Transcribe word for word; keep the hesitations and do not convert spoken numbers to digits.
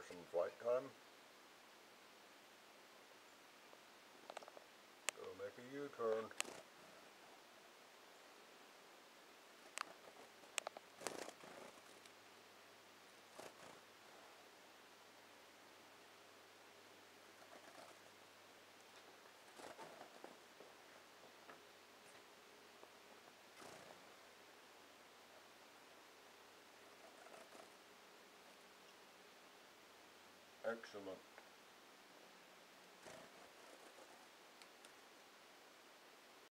some flight time. Go make a U-turn. Excellent.